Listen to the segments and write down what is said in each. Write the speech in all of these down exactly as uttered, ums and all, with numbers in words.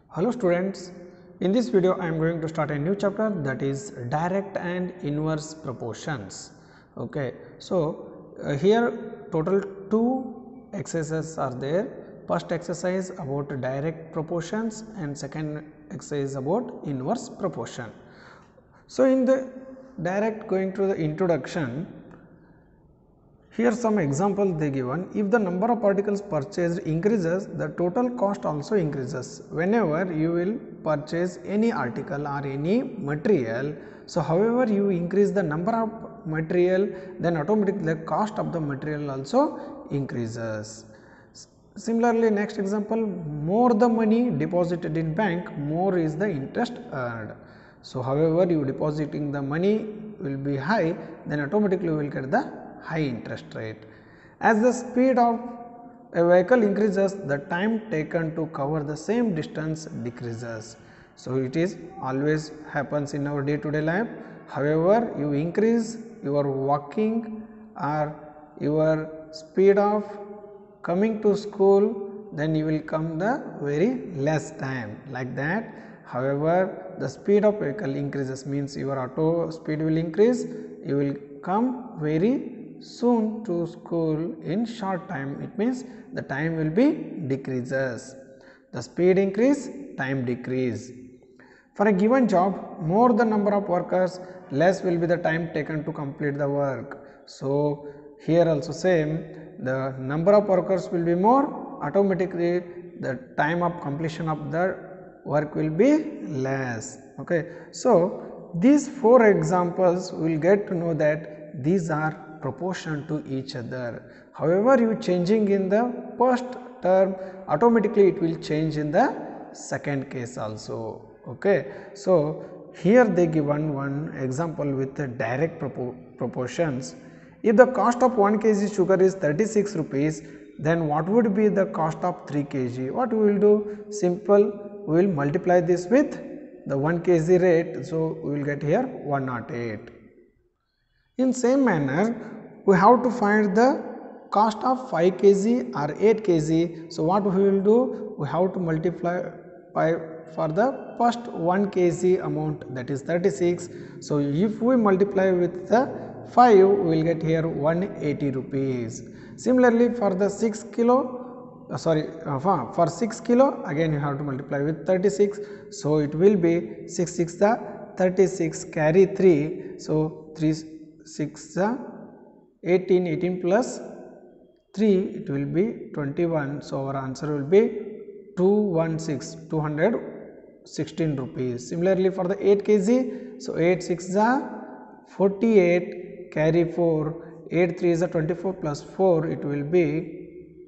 Hello students, in this video I am going to start a new chapter, that is direct and inverse proportions. Okay, so uh, here total two exercises are there. First exercise about direct proportions and second exercise about inverse proportion. So in the direct, going to the introduction, here some example they given. If the number of articles purchased increases, the total cost also increases. Whenever you will purchase any article or any material, so however you increase the number of material, then automatically the cost of the material also increases. Similarly, next example, more the money deposited in bank, more is the interest earned. So however you depositing the money will be high, then automatically you will get the high interest rate. As the speed of a vehicle increases, the time taken to cover the same distance decreases. So it is always happens in our day to day life. However, you increase your walking or your speed of coming to school, then you will come the very less time, like that. However, the speed of vehicle increases, means your auto speed will increase, you will come very soon to school in short time. It means the time will be decreases. The speed increase, time decrease. For a given job, more the number of workers, less will be the time taken to complete the work. So here also same, the number of workers will be more, automatically the time of completion of the work will be less. Okay. So these four examples we will get to know that these are proportion to each other. However, you changing in the first term, automatically it will change in the second case also. Okay. So here they given one example with the direct propor proportions. If the cost of one kilogram sugar is thirty-six rupees, then what would be the cost of three kilograms? What we will do? Simple, we will multiply this with the one kilogram rate. So we will get here one hundred eight. In same manner, we have to find the cost of five kilograms or eight kilograms. So what we will do? We have to multiply by for the first one kilogram amount, that is thirty-six. So if we multiply with the five, we will get here one hundred eighty rupees. Similarly, for the six kilo, uh, sorry, uh, for six kilo, again you have to multiply with thirty-six. So it will be six six the thirty-six, carry three. So three six the eighteen, eighteen plus three, it will be twenty-one. So our answer will be two hundred sixteen, two hundred sixteen rupees. Similarly, for the eight kilograms, so eight six the forty-eight, carry four, eight three is the twenty-four plus four, it will be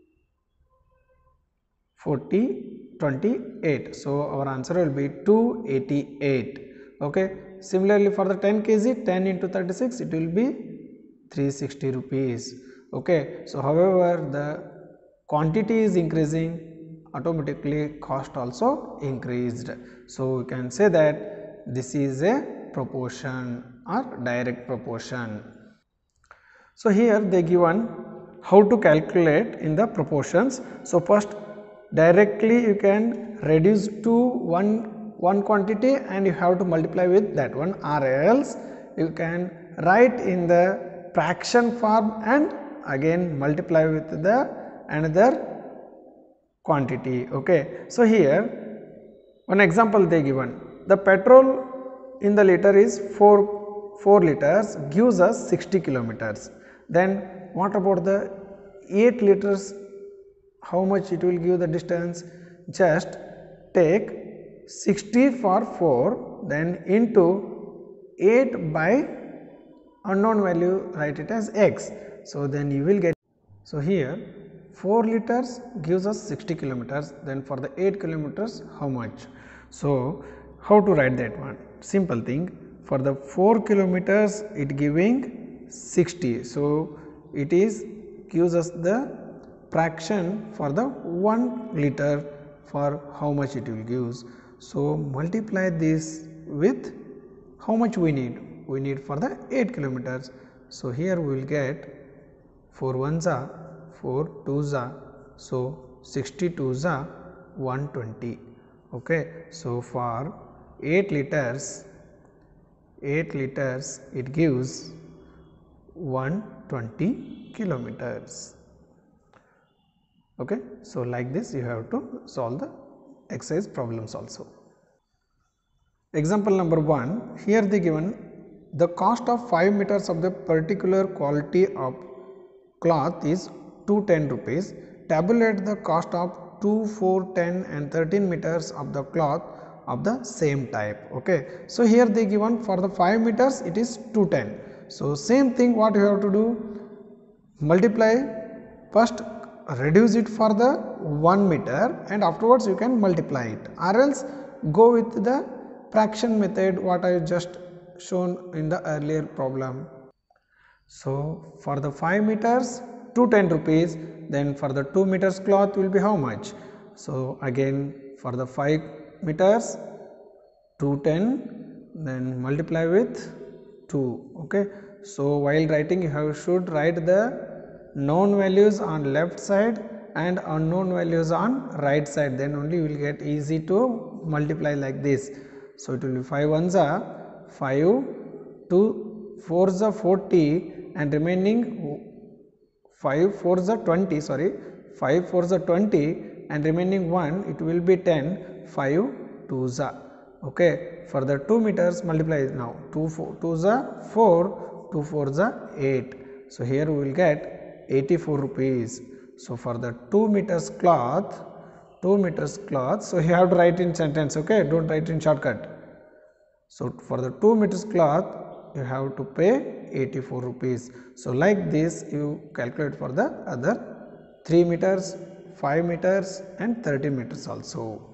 forty, twenty-eight. So our answer will be two hundred eighty-eight. Okay. Similarly, for the ten kilograms, ten into thirty-six, it will be three hundred sixty rupees. Okay. So however the quantity is increasing, automatically cost also increased. So we can say that this is a proportion or direct proportion. So here they given how to calculate in the proportions. So first, directly you can reduce to one one quantity and you have to multiply with that one, or else you can write in the fraction form and again multiply with the another quantity. Okay. So here one example they given, the petrol in the liter is four, four liters gives us sixty kilometers. Then what about the eight liters, how much it will give the distance? Just take sixty for four, then into eight by unknown value, write it as x. So then you will get, so here four liters gives us sixty kilometers, then for the eight kilometers how much? So how to write that one? Simple thing, for the four kilometers it giving sixty. So it is gives us the fraction for the one liter, for how much it will gives. So multiply this with how much we need? We need for the eight kilometers. So here we will get four ones are four twos are, so sixty twos are one hundred twenty. Okay, so for eight liters, eight liters it gives one hundred twenty kilometers. Okay, so like this you have to solve the exercise problems also. Example number one, here they given the cost of five meters of the particular quality of cloth is two hundred ten rupees. Tabulate the cost of two, four, ten and thirteen meters of the cloth of the same type. Okay, so here they given for the five meters it is two hundred ten. So same thing, what you have to do, multiply, first reduce it for the one meter and afterwards you can multiply it, or else go with the fraction method what I just shown in the earlier problem. So for the five meters two hundred ten rupees, then for the two meters cloth will be how much? So again for the five meters two hundred ten, then multiply with two. Okay, so while writing you have should write the known values on left side and unknown values on right side, then only you will get easy to multiply like this. So it will be five ones are five, two fours are forty and remaining five fours are twenty, sorry five fours are twenty and remaining one it will be ten, five twos are. Okay, for the two meters multiply now, two four twos are four, two fours are eight. So here we will get eighty-four rupees. So for the two meters cloth, two meters cloth, so you have to write in sentence. Okay, don't write in shortcut. So for the two meters cloth you have to pay eighty-four rupees. So like this you calculate for the other three meters, five meters and thirty meters also.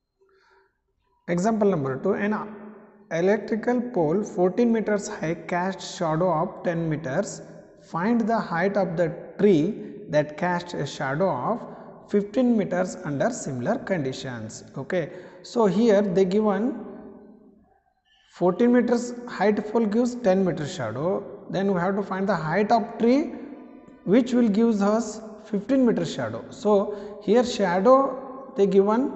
Example number two, an electrical pole fourteen meters high casts shadow of ten meters. Find the height of the tree that casts a shadow of fifteen meters under similar conditions. Okay, so here they given fourteen meters height pole gives ten meters shadow, then we have to find the height of tree which will gives us fifteen meters shadow. So here shadow they given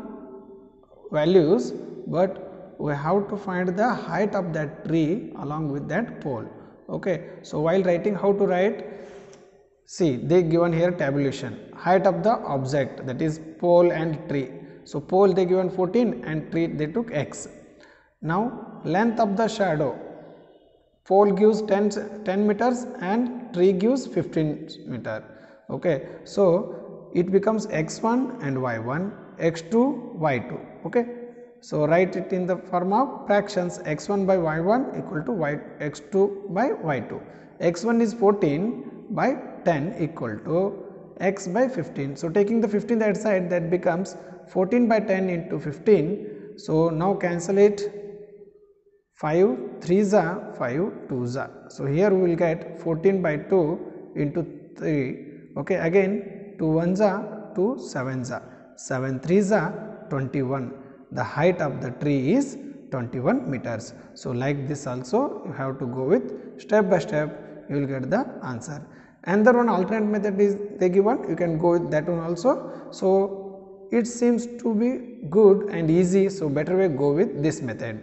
values, but we have to find the height of that tree along with that pole. Okay, so while writing how to write, see they given here tabulation, height of the object, that is pole and tree. So pole they given fourteen and tree they took x. Now length of the shadow, pole gives ten, ten meters and tree gives fifteen meter. Okay, so it becomes x one and y one, x two, y two. Okay, so write it in the form of fractions, x one by y one equal to y, x two by y two. x one is fourteen by ten equal to x by fifteen. So taking the fifteen that side, that becomes fourteen by ten into fifteen. So now cancel it, five threes are five twos are. So here we will get fourteen by two into three. Okay, again two ones are two sevens are, seven threes are twenty-one. The height of the tree is twenty-one meters. So like this also you have to go with step by step, you will get the answer. Another one alternate method is they given, you can go with that one also. So it seems to be good and easy, so better way go with this method.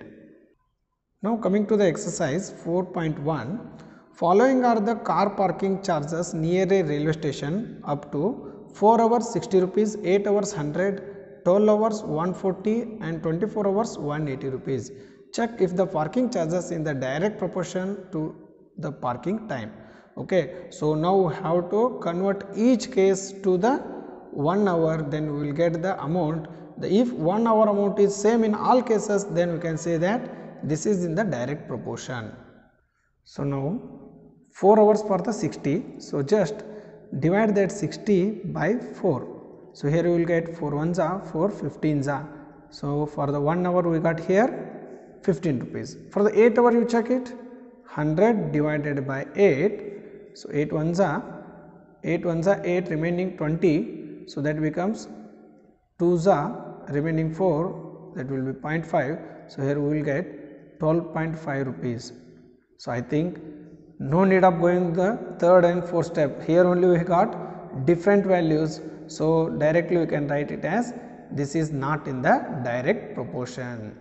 Now coming to the exercise four point one, following are the car parking charges near a railway station up to four hours sixty rupees, eight hours one hundred, twelve hours one forty and twenty-four hours one eighty rupees. Check if the parking charges in the direct proportion to the parking time. Okay, so now we have to convert each case to the one hour, then we will get the amount. The if one hour amount is same in all cases, then we can say that this is in the direct proportion. So now four hours for the sixty, so just divide that sixty by four. So here we will get four ones are four, fifteens are. So for the one hour we got here fifteen rupees. For the eight hour you check it, one hundred divided by eight. So eight ones are eight ones are eight, remaining twenty. So that becomes twos are remaining four, that will be zero point five. So here we will get twelve point five rupees. So I think no need of going the third and fourth step. Here only we got different values. So directly we can write it as this is not in the direct proportion.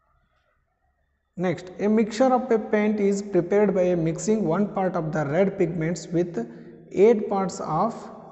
Next, a mixture of a paint is prepared by mixing one part of the red pigments with eight parts of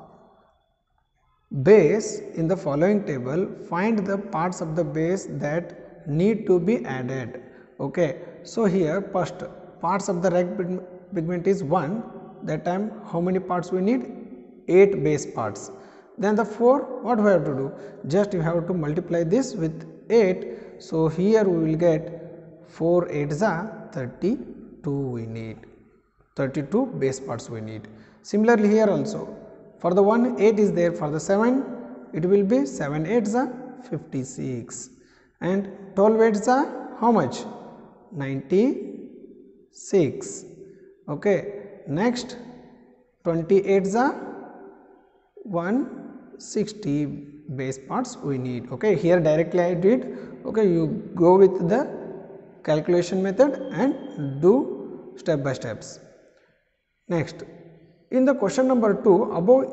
base in the following table. Find the parts of the base that need to be added. Okay, so here first parts of the red pigment is one, that time how many parts we need? eight base parts. Then the four, what we have to do? Just you have to multiply this with eight. So here we will get four eights are thirty-two, we need thirty-two base parts we need. Similarly here also, for the one eight is there, for the seven it will be seven eights are fifty-six, and twelve eights are how much? ninety-six. Okay, next twenty-eights are one hundred sixty base parts we need. Okay, here directly I did. Okay, you go with the calculation method and do step by steps. Next, in the question number two, above,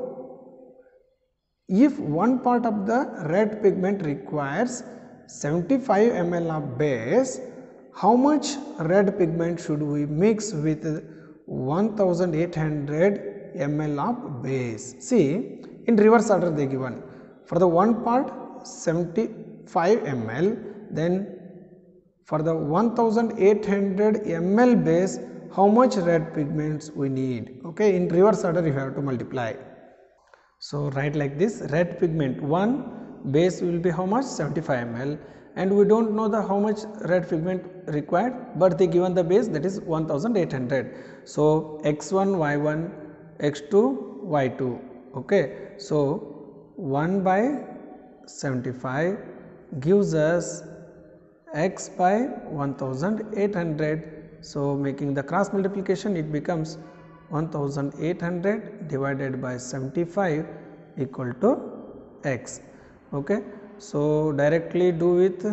if one part of the red pigment requires seventy-five milliliters of base, how much red pigment should we mix with one thousand eight hundred milliliters of base? See, in reverse order they given. For the one part seventy-five milliliters, then for the one thousand eight hundred milliliters base, how much red pigments we need? Okay, in reverse order you have to multiply. So write like this: red pigment one, base will be how much? seventy-five milliliters, and we don't know the how much red pigment required, but they given the base, that is one thousand eight hundred. So x one y one, x two y two. Okay, so one by seventy-five gives us x by one thousand eight hundred. So making the cross multiplication, it becomes one thousand eight hundred divided by seventy-five equal to x. Okay, so directly do with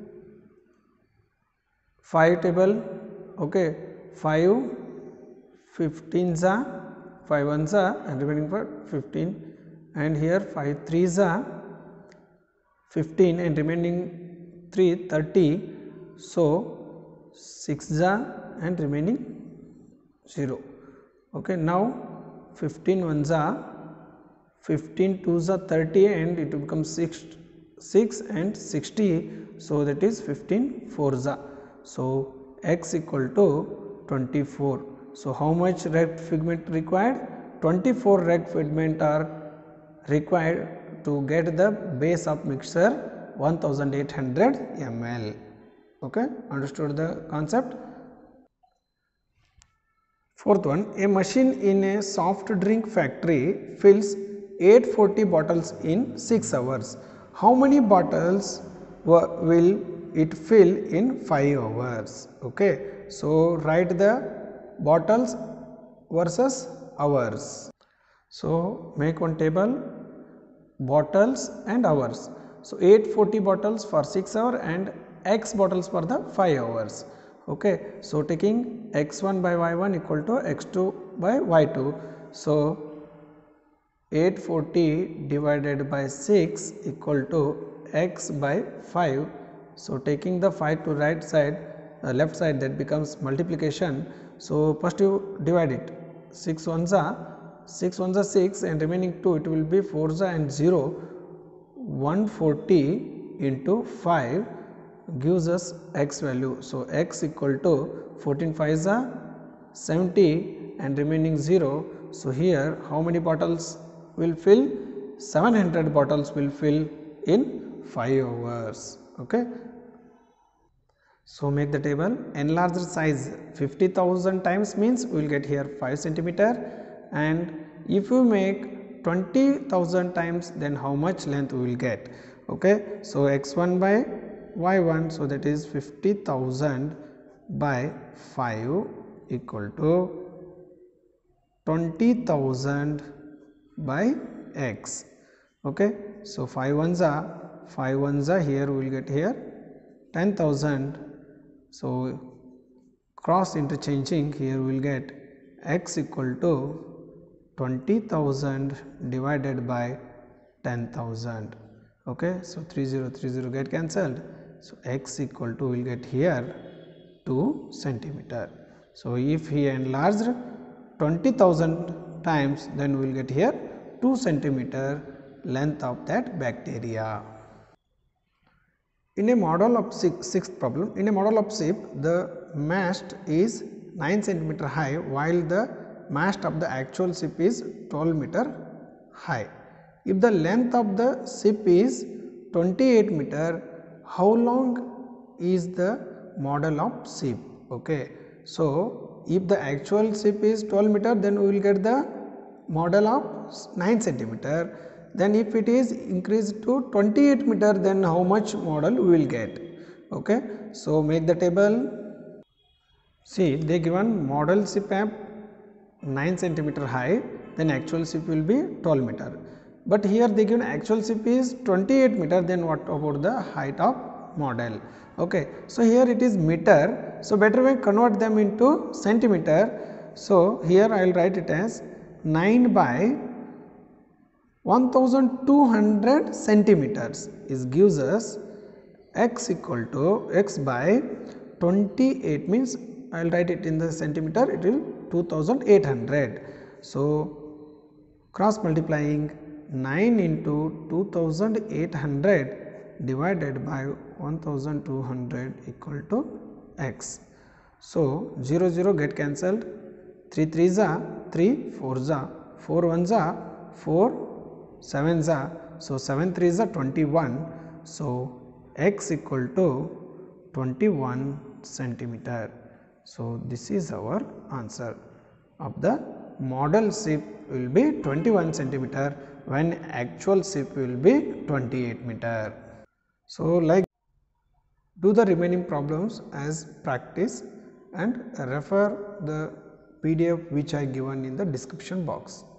five table. Okay, five, fifteen za, five one za, and remaining for fifteen, and here five three za, fifteen, and remaining three, thirty. So six za and remaining zero. Okay, now fifteen one za, fifteen two za thirty, and it becomes six, six and sixty. So that is fifteen four za. So x equal to twenty-four. So how much red pigment required? twenty-four red pigment are required to get the base of mixture one thousand eight hundred milliliters. Okay, understood the concept? Fourth one, a machine in a soft drink factory fills eight hundred forty bottles in six hours. How many bottles will it fill in five hours? Okay, so write the bottles versus hours. So make one table, bottles and hours. So eight hundred forty bottles for six hours and x bottles for the five hours. Okay, so taking x one by y one equal to x two by y two. So eight hundred forty divided by six equal to x by five. So taking the five to right side, uh, left side, that becomes multiplication. So first you divide it. six ones are six ones are six, and remaining two, it will be four and zero. one hundred forty into five gives us x value. So x equal to fourteen fives are seventy and remaining zero. So here how many bottles will fill? seven hundred bottles will fill in five hours. Okay. So make the table. Enlarged size fifty thousand times means we will get here five centimeter, and if you make twenty thousand times, then how much length we will get? Okay. So x one by y one, so that is fifty thousand by five equal to twenty thousand by x. Okay. So five ones are five ones are here, we will get here ten thousand. So cross interchanging, here we will get x equal to twenty thousand divided by ten thousand. Okay, so three zero three zero get cancelled. So x equal to will get here two centimeter. So if he enlarged twenty thousand times, then we will get here two centimeter length of that bacteria. In a model of six, sixth problem, in a model of ship, the mast is nine centimeter high, while the mast of the actual ship is twelve meter high. If the length of the ship is twenty-eight meter, how long is the model of ship? Okay. So, if the actual ship is twelve meter, then we will get the model of nine centimeter. Then if it is increased to twenty-eight meter, then how much model we will get? Okay. So, make the table. See, they given model ship at nine centimeter high, then actual ship will be twelve meter. But here they given actual ship is twenty-eight meter, then what about the height of model? Okay. So, here it is meter. So, better we convert them into centimeter. So, here I will write it as nine by one thousand two hundred centimeters is gives us x equal to x by twenty-eight, means I will write it in the centimeter, it will two thousand eight hundred. So, cross multiplying nine into two thousand eight hundred divided by one thousand two hundred equal to x. So, zero zero get cancelled, three three za three, four za, four one za four, seven za, so seven three za twenty-one. So, x equal to twenty-one centimeter. So, this is our answer of the model ship will be twenty-one centimeter when actual ship will be twenty-eight meter. So, like do the remaining problems as practice and refer the P D F which I given in the description box.